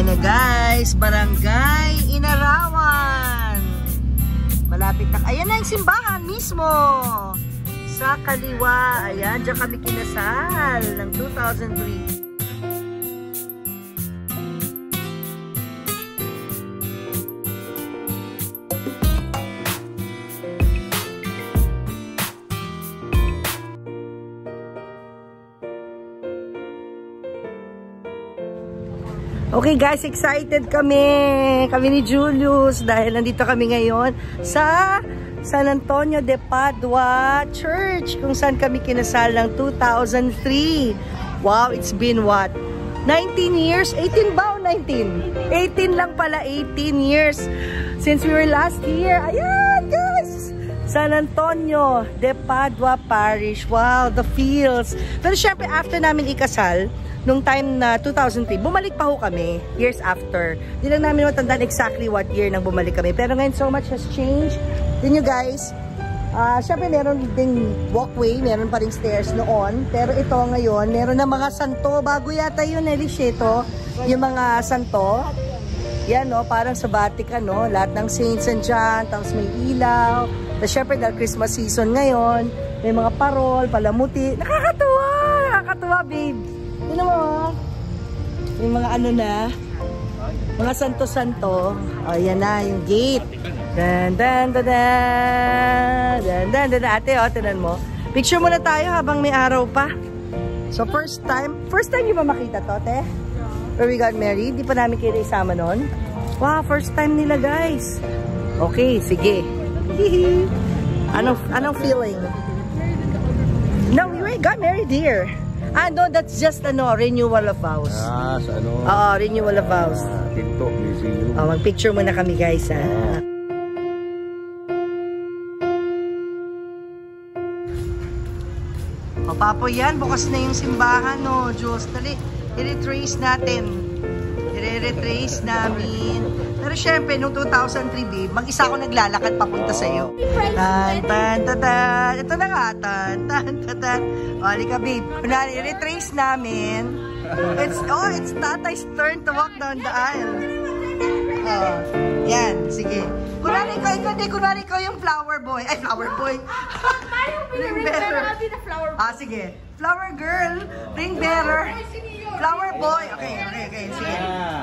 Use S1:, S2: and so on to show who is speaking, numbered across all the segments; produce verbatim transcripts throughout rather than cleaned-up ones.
S1: Ayan na guys, Barangay Inarawan. Malapit na. Ayan na yung simbahan mismo. Sa kaliwa. Ayan, dyan kami kinasal ng two thousand three. Okay guys, excited kami. Kami ni Julius dahil nandito kami ngayon sa San Antonio de Padua Church kung saan kami kinasal ng two thousand three. Wow, it's been what? nineteen years? eighteen ba o nineteen? eighteen lang pala, eighteen years since we were last here. Ayan guys! San Antonio de Padua Parish. Wow, the feels. Pero syempre after namin ikasal, nung time na two thousand three, bumalik pa ho kami, years after. Hindi lang namin matandaan exactly what year nang bumalik kami. Pero ngayon, so much has changed. Then you guys, uh, syempre meron ding walkway, meron pa ring stairs noon. Pero ito ngayon, meron na mga santo. Bago yata yun, Elisheto, yung mga santo. Yan, no, parang sa Vatican, no? Lahat ng saints andyan, tapos may ilaw. Tapos syempre, dahil Christmas season ngayon, may mga parol, palamuti. Nakakatuwa! Nakakatuwa, babe! Yun mo, yung mga ano na, mga santo-santo. O, oh, yan na, yung gate. Dan, dan, dan, dan, dan, dan, dan, ate, o, tinan mo. Picture muna tayo habang may araw pa. So, first time, first time yung ba makita to, te? Where we got married, di pa namin kayo isama nun. Wow, first time nila, guys. Okay, sige. Anong, anong feeling? No, we got married here. Ah, no, that's just ano, renewal of vows.
S2: Ah, sa ano?
S1: Oo, renewal of vows.
S2: Ah, Tinto Museum.
S1: Oh, mag-picture muna kami, guys, ha.
S2: Ah.
S1: O, Papo, yan. Bukas na yung simbahan, no. Diyos, dali. I-retrace natin. I-retrace namin. Pero syempre, noong two thousand three, babe, mag-isa ako naglalakad papunta sa'yo. Tan, tan, tan, tan. Ito na nga, tan, tan, tan, tan. O, halika, babe. Kunwari, i-retrace namin. It's, oh, it's Tatay's turn to walk down the aisle. Oh, yan, sige. Kunwari ko, hindi, kunwari ko yung flower boy. Ay, flower boy. Ring bearer. Ah, sige. Flower girl. Ring bearer. Flower boy. Okay, okay, okay. Sige.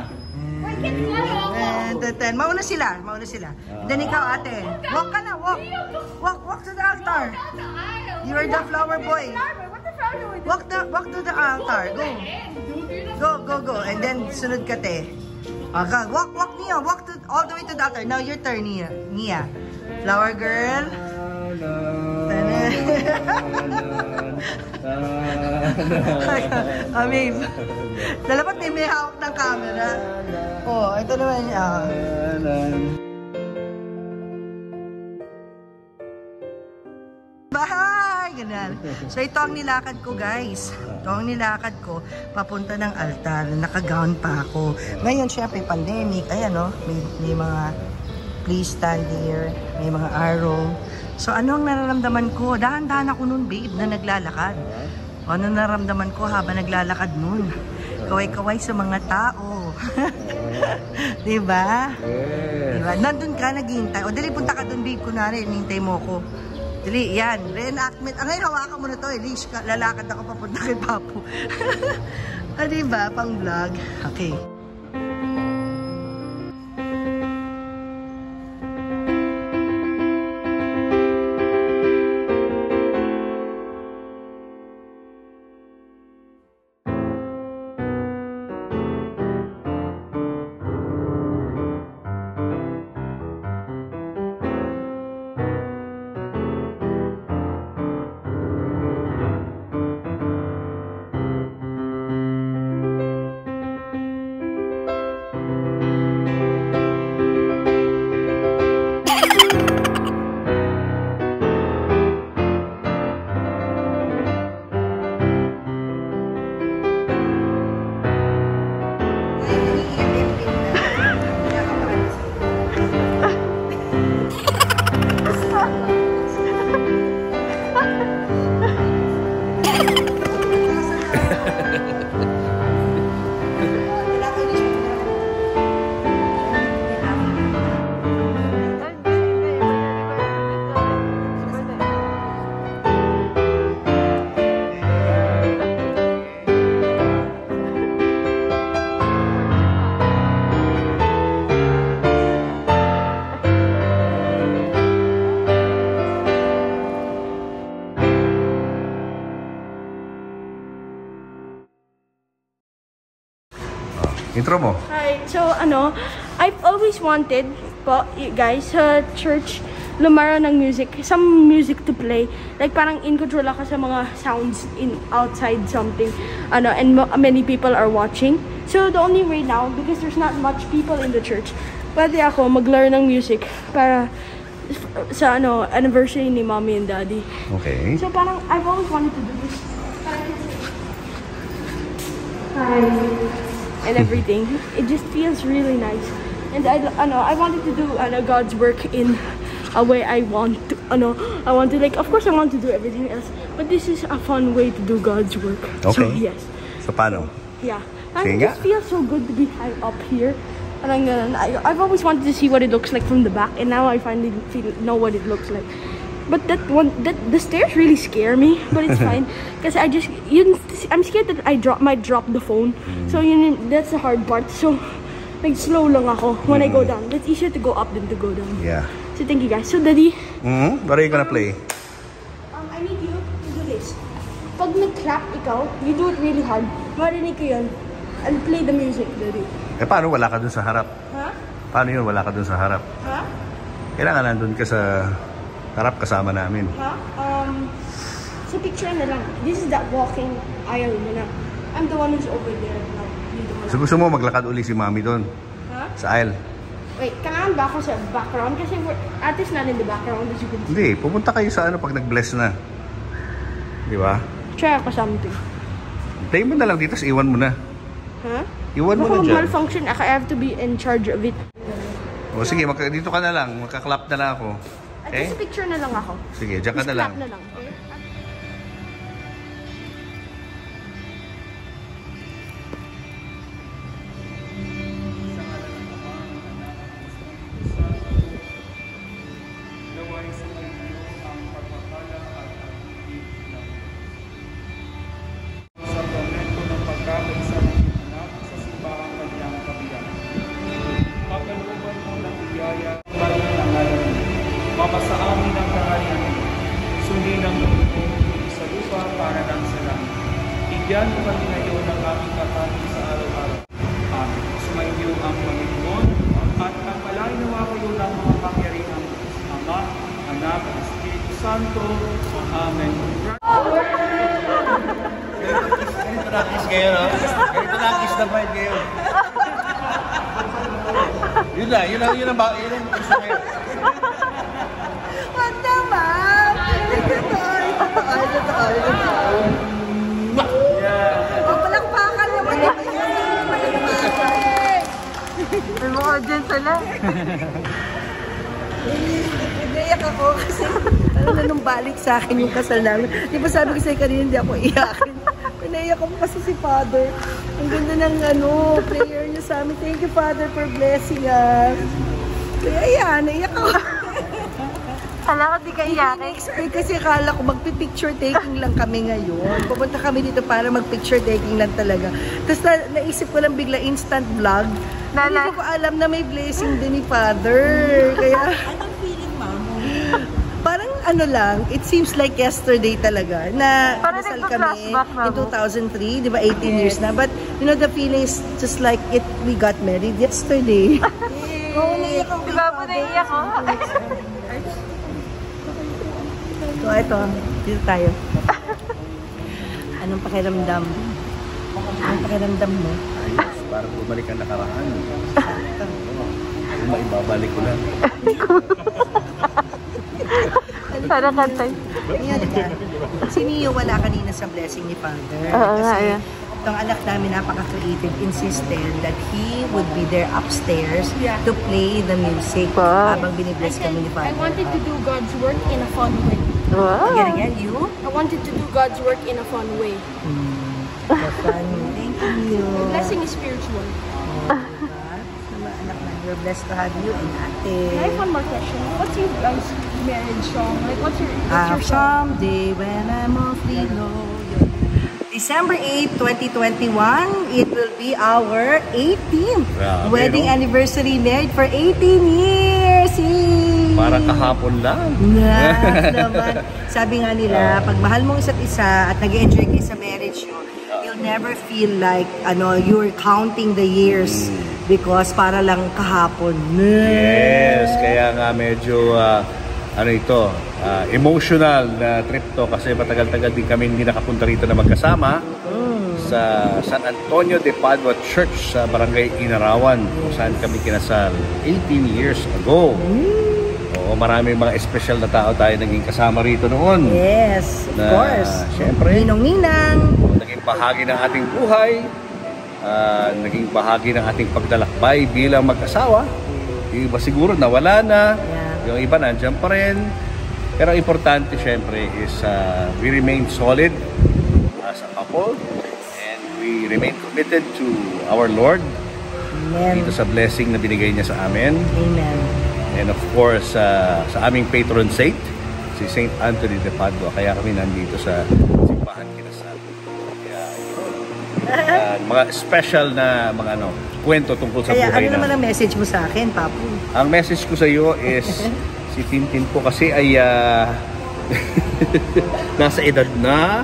S1: And then, mauna sila, mauna sila. Then ikaw, ate, walk ka na, walk. Walk, walk to the altar. You are the flower boy. Walk the, walk to the altar. Go. Go, go, go. And then, sunod ka, te. Okay, walk, walk, Nia. Walk to, all the way to the altar. Now, your turn, Nia. Nia. Flower girl. Amin. Dalapat din may hawak ng camera. Oh, ito naman niya. Bahay! Ganyan. So, ito ang nilakad ko, guys. Ito ang nilakad ko. Papunta ng altar. Naka-gown pa ako. Ngayon, syempre, pandemic. Ayan, no? May, may mga please stand here. May mga arrow. So, ano ang nararamdaman ko? Dahan-dahan ako nun, babe, na naglalakad. Ano nararamdaman ko habang naglalakad nun? Kaway-kaway sa mga tao. Diba? Diba? Nandun ka, naghihintay. O, dali, punta ka dun, babe. Kunwari, hinihintay mo ko. Dali, yan. Reenactment. Ah, ngayon, hawakan mo na to. Eh. Lish, lalakad ako papunta kay Papo. Ah, diba? Pang vlog. Okay.
S2: Intro mo.
S3: Hi. So, ano, I've always wanted, po, y- guys, sa church, lumara ng music, some music to play. Like, parang in control ako sa mga sounds in outside something. Ano, and mo- many people are watching. So, the only way now, because there's not much people in the church, pwede ako maglaro ng music para sa, ano, anniversary ni mommy and daddy.
S2: Okay.
S3: So, parang, I've always wanted to do this. Hi. And everything. It just feels really nice. And I, ano, I wanted to do ano, God's work in a way I want to, ano, I want to, like, of course I want to do everything else, but this is a fun way to do God's work.
S2: Okay.
S3: So, yes.
S2: So, paano?
S3: Yeah.
S2: Sige
S3: And it
S2: nga.
S3: just feels so good to be high up here. And I'm, I, I've always wanted to see what it looks like from the back, and now I finally feel, know what it looks like. But that one, that the stairs really scare me. But it's fine, because I just, you, I'm scared that I drop, might drop the phone. Mm. So you, that's the hard part. So, like slow lang ako when mm. I go down. It's easier to go up than to go down.
S2: Yeah.
S3: So thank you guys. So Daddy.
S2: Mm-hmm. What are you gonna
S3: um,
S2: play?
S3: Um, I need you to do this. Pag nag-clap ikaw, you do it really hard. Marinig ko yun. And play the music, Daddy.
S2: Eh, paano wala ka dun sa harap?
S3: Ha? Huh?
S2: Paano yun wala ka dun sa harap?
S3: Ha? Huh?
S2: Kailangan nandun ka sa harap kasama namin.
S3: Ha? Huh? Um, so picture na lang. This is that walking aisle mo na. I'm the one who's over there now.
S2: So gusto mo maglakad uli si mami doon?
S3: Ha? Huh?
S2: Sa aisle?
S3: Wait, kailangan ba ako sa background? Kasi we're, artist na in the background, as you can see.
S2: Hindi, pumunta kayo sa ano pag nag-bless na. Di ba?
S3: Try ako something.
S2: Play mo na lang dito, iwan mo na.
S3: Ha? Huh?
S2: Iwan mo
S3: Baka
S2: na dyan.
S3: malfunction ako, I have to be in charge of it.
S2: O sige, magka, dito ka na lang. Magka-clap na lang ako.
S3: At
S2: Okay?
S3: just picture na lang ako.
S2: Sige, dyan ka
S3: Just
S2: na lang.
S3: clap na lang. Okay?
S4: Mapa sa amin ang kaharian, sundin ang loob sa lupa para ng sa langit. Bigyan mo kami ngayon ng aming kakanin sa araw-araw. Amen. Sumainyo ang Panginoon at pagpalain nawa kayo ng mga pangyarihan Ama, Anak, at Espiritu Santo. Amen.
S2: Ganito na kiss kayo, no? Ganito na kiss na fight kayo. Yun na, yun ang, yun ang, yun ang gusto kayo.
S1: What naman? Ay, totoo, ay, totoo. O, palakpakan naman. May mga audience sila. Naiyak ako kasi ano na nung balik sa akin yung kasal namin. Di ba sabi ko sa'yo kanina hindi ako iyakin. Naiyak ako kasi si Father. Ang ganda ng ano, prayer niya sa amin. Thank you, Father, for blessing us. Kaya yan, naiyak ako.
S5: Kala ko di ka iyakin.
S1: Na-expect kasi akala ko magpi-picture taking lang kami ngayon. Pupunta kami dito para mag-picture taking lang talaga. Tapos na, naisip ko lang bigla instant vlog.
S5: Nala.
S1: Hindi ko alam na may blessing din ni Father. Kaya, anong feeling, Ma'am? Parang ano lang, it seems like yesterday talaga na
S5: Parang
S1: nasal kami
S5: nagpa-flashback,
S1: in two thousand three, di ba, eighteen years na. But, you know, the feeling is just like it, we got married yesterday. Oo, naiyak ako.
S5: Diba po naiyak ko?
S1: So, ito. Dito tayo. Anong pakiramdam? Anong pakiramdam mo?
S2: Ayos, parang bumalik ang nakaraan. Kung maibabalik ko lang.
S5: Para kantay.
S1: Ayan, diba? Si Mio wala kanina sa blessing ni Father.
S5: Oo nga,
S1: Kasi
S5: ayan.
S1: itong anak namin, napaka-creative, insisted that he would be there upstairs
S3: Yeah.
S1: to play the music
S5: Wow.
S1: habang binibless kami ni
S3: I
S1: Father.
S3: wanted to do God's work in a fun way.
S5: Wow.
S1: Again, again, you?
S3: I wanted to do God's work in a fun way.
S1: Hmm. That's fun. Thank you, Mio.
S3: Blessing is spiritual.
S1: Oh, diba? Sama anak na, we're blessed to have you and ate.
S3: Can I have one more question? What's your guys' marriage song? Like, what's your, what's
S1: Ah,
S3: your song?
S1: someday when I'm awfully low. December eighth, twenty twenty-one, it will be our eighteenth
S2: Grabe,
S1: wedding
S2: no?
S1: anniversary, married for eighteen years. Yay!
S2: Parang kahapon lang.
S1: Yes, naman. Sabi nga nila, pag mahal mo isa't isa at nag-enjoy kayo sa marriage nyo, you you'll never feel like ano you're counting the years because para lang kahapon.
S2: Yes, kaya nga medyo uh, ano ito, uh, emotional na trip to kasi matagal-tagal din kami hindi nakapunta rito na magkasama mm. sa San Antonio de Padua Church sa Barangay Inarawan kung saan kami kinasal eighteen years ago. Mm. Oo, maraming mga espesyal na tao tayo naging kasama rito noon.
S1: Yes, of
S2: na,
S1: course.
S2: Siyempre,
S1: Ninong-ninang.
S2: Naging bahagi ng ating buhay, uh, naging bahagi ng ating paglalakbay bilang mag-asawa. Yung iba siguro nawala na. Yeah. Yung iba nandiyan pa rin. Pero importante syempre is uh, we remain solid as a couple and we remain committed to our Lord.
S1: Amen.
S2: Dito sa blessing na binigay niya sa amin.
S1: Amen.
S2: And of course, uh, sa aming patron saint, si Saint Anthony de Padua. Kaya kami nandito sa simbahan kinasal. Kaya yun. Uh, mga special na mga ano, kwento tungkol sa
S1: Kaya,
S2: buhay
S1: ano
S2: na.
S1: naman ang message mo sa akin, Papu?
S2: Ang message ko sa iyo is si Tintin po kasi ay uh, nasa edad na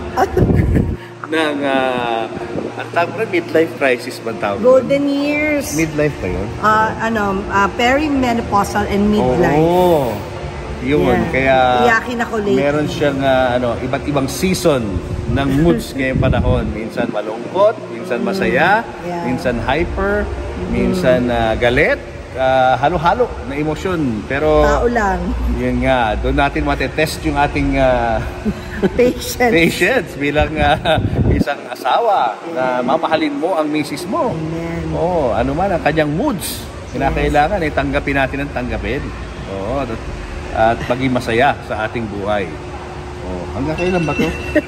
S2: ng uh, ang tawag rin, midlife crisis ba tawag?
S1: Golden years.
S2: Midlife ba yun?
S1: Uh, ano, uh, perimenopausal and midlife.
S2: Oo. Yun,
S1: Yeah.
S2: kaya
S1: Iyakin ako lately.
S2: meron siyang uh, ano, iba't ibang season ng moods ngayong panahon. Minsan malungkot, minsan masaya,
S1: Yeah.
S2: minsan hyper, minsan uh, galit, uh, halo-halo na emosyon. Pero
S1: Tao lang.
S2: yun nga, doon natin matetest yung ating uh,
S1: Patience.
S2: patience bilang uh, isang asawa na mamahalin mo ang misis mo.
S1: Amen.
S2: Oo, ano man ang kanyang moods. Kinakailangan eh, tanggapin natin ang tanggapin. Oo, at maging masaya sa ating buhay. Oh, hanggang kailan ba to?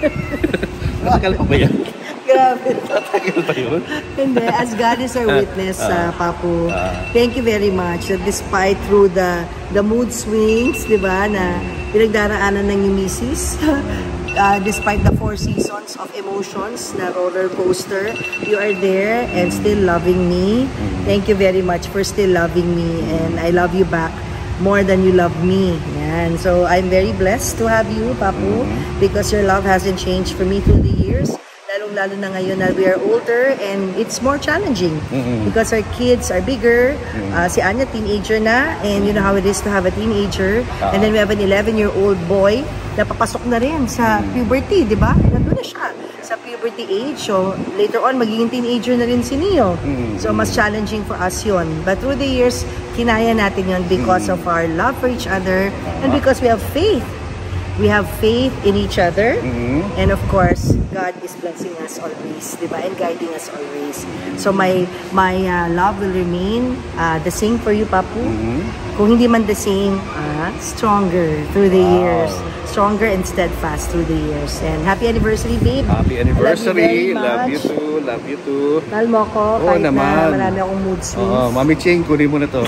S2: Matagal pa ba yan?
S1: Grabe.
S2: Matagal pa yun?
S1: Hindi, as God is our witness, uh, Papu,
S2: uh,
S1: thank you very much that despite through the the mood swings, di ba, na pinagdaraanan ng yung misis, uh, despite the four seasons of emotions na roller coaster, you are there and still loving me. Thank you very much for still loving me, and I love you back more than you love me. Yan. So I'm very blessed to have you, Papu, because your love hasn't changed for me through the years. Lalong-lalo na ngayon na we are older and it's more challenging mm-hmm. because our kids are bigger. Mm-hmm. uh, si Anya, teenager na, and you know how it is to have a teenager. Uh-huh. And then we have an eleven-year-old boy na papasok na rin sa puberty, di ba? Nandun na siya sa puberty age. So later on, magiging teenager na rin si Neo. Mm-hmm. So mas challenging for us yun. But through the years, kinaya natin yun because mm-hmm. of our love for each other uh-huh. and because we have faith. We have faith in each other, mm-hmm. and of course, God is blessing us always, diba? And guiding us always. So my my uh, love will remain uh, the same for you, Papu. Mm-hmm. Kung hindi man the same, uh, stronger through the wow. years, stronger and steadfast through the years. And happy anniversary, babe.
S2: Happy anniversary.
S1: Love you,
S2: love you too. Love you too.
S1: Mahal mo ko,
S2: Oo
S1: kahit
S2: naman.
S1: na marami akong mood swings.
S2: Oo, Mami Ching, kunin mo na to.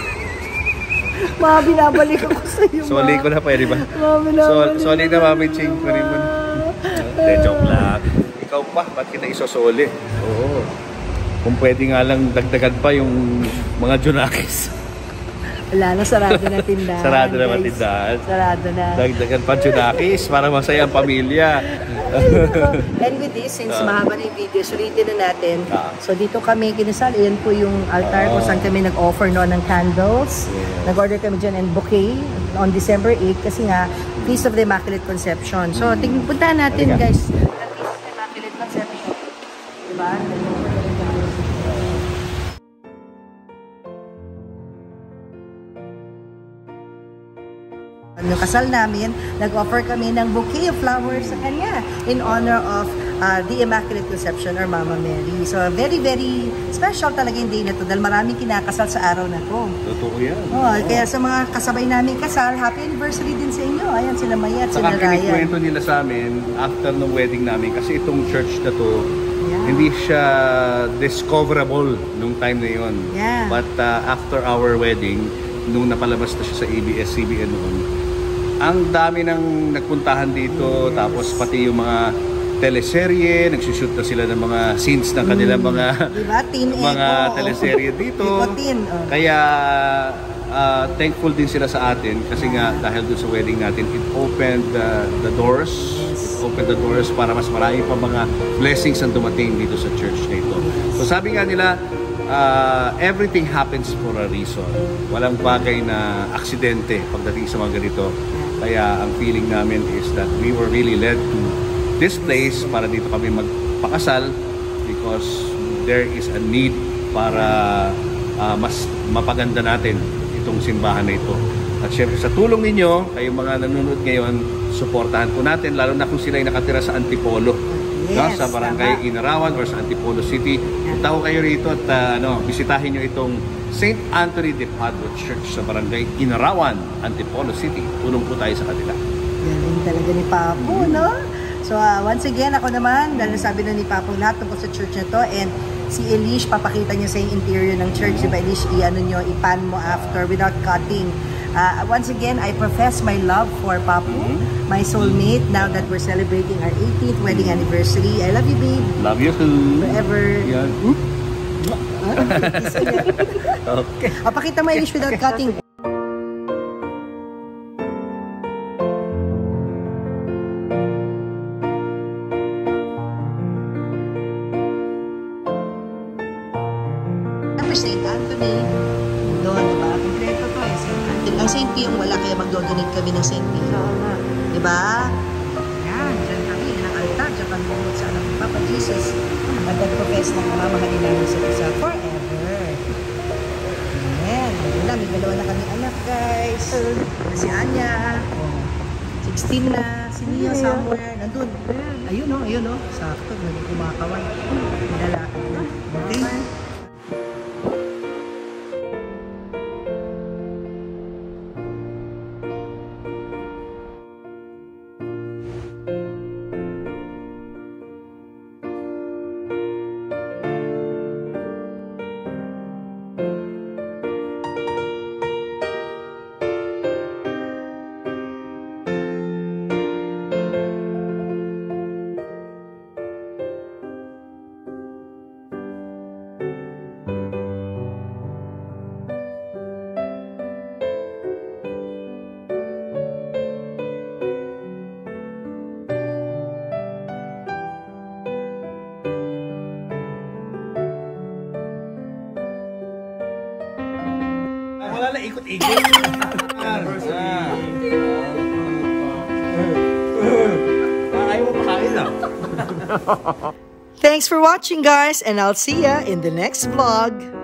S1: Ma, binabalik ako sa iyo, Ma.
S2: Soli ko na, pwede ba?
S1: Ma, binabalik.
S2: So, soli na, Mami Ching, kunin mo na. Hindi, joke lang. Ikaw pa, ba't kita isosoli? Oo. Kung pwede nga lang dagdagan pa yung mga Junakis.
S1: Wala na, sarado na tindahan.
S2: Sarado na
S1: guys.
S2: matindahan.
S1: Sarado na.
S2: Dagdagan pa Junakis para masaya ang pamilya.
S1: And with this, since uh, mahaba na yung video, sulitin na natin.
S2: Uh,
S1: so dito kami kinasal. Ayan po yung altar uh, kung saan kami nag-offer no, ng candles. Yeah. Nag-order kami dyan and bouquet on December eighth kasi nga, Feast of the Immaculate Conception. So, mm. tingnan puntahan natin, Aliga. guys. The Feast of the Immaculate Conception. Diba? Yung kasal namin, nag-offer kami ng bouquet of flowers sa kanya in honor of uh, the Immaculate Conception or Mama Mary. So, very, very special talaga yung day na to dahil maraming kinakasal sa araw na to.
S2: Totoo yan.
S1: Oh, kaya sa mga kasabay namin kasal, happy anniversary din sa inyo. Ayan, sila Maya at sila Ryan.
S2: Saka kinikwento nila sa amin after ng wedding namin kasi itong church na to, yeah. hindi siya discoverable nung time na yun.
S1: Yeah.
S2: But uh, after our wedding, nung napalabas na siya sa A B S C B N noon, ang dami nang nagpuntahan dito, yes. tapos pati yung mga teleserye, nagsushoot na sila ng mga scenes ng kanilang mga
S1: diba? Teen
S2: mga
S1: Echo.
S2: teleserye dito.
S1: Teen, oh.
S2: Kaya uh, thankful din sila sa atin kasi nga dahil doon sa wedding natin, it opened uh, the doors. It opened the doors para mas marami pa mga blessings ang dumating dito sa church na ito. So sabi nga nila, uh, everything happens for a reason. Walang bagay na aksidente pagdating sa mga ganito. Kaya ang feeling namin is that we were really led to this place para dito kami magpakasal because there is a need para uh, mas mapaganda natin itong simbahan na ito. At syempre sa tulong ninyo, kayong mga nanonood ngayon, suportahan po natin, lalo na kung sila ay nakatira sa Antipolo. Yes, no? Sa barangay tama. Inarawan or sa Antipolo City. Punta ko kayo rito at uh, ano, bisitahin nyo itong Saint Anthony de Padua Church sa barangay Inarawan, Antipolo City. Tulong po tayo sa kanila.
S1: Galing talaga ni Papo, no? So uh, once again, ako naman, dahil sabi na ni Papo lahat tungkol sa church na to, and si Elish, papakita niyo sa yung interior ng church, diba Elish, i-ano nyo, ipan mo after without cutting. Uh, once again, I profess my love for Papu, mm-hmm. my soulmate, now that we're celebrating our eighteenth wedding anniversary. I love you, babe.
S2: Love you too.
S1: Forever.
S2: Yeah.
S1: Okay. O, pakita mo, Elish, without cutting. Saint Anthony. Doon, diba? Kompleto to eh. Saint Anthony. Ang Saint Pio wala, kaya magdodonate kami ng Saint Pio. Oo nga. Diba? Yan, dyan kami. Ng altar, dyan kami lumot sa anak ng Papa Jesus. At nag-profess ng mamahalin namin sa isa forever. Amen. Ayun na, may dalawa na kami anak, guys. Si Anya. sixteen na. Si Nia somewhere. Nandun. Ayun o, ayun o. Sakto. Kumakaway. Nilalaki na. Okay.
S2: Wala na ikot-ikot. Ayaw mo pakain lang.
S1: Thanks for watching, guys, and I'll see ya in the next vlog.